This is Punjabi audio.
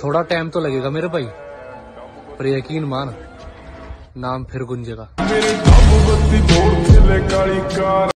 थोड़ा टाइम तो लगेगा मेरे भाई, पर यकीन मान नाम फिर गुंजेगा।